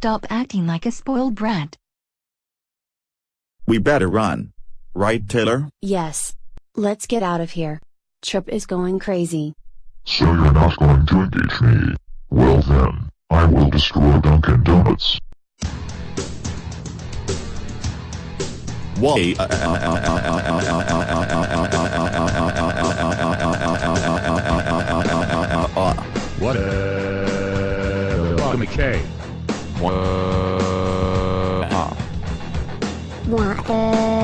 stop acting like a spoiled brat. We better run. Right, Taylor? Yes. Let's get out of here. Trip is going crazy. So you're not going to engage me? Well then, I will destroy Dunkin' Donuts. Why? What? McKay. What?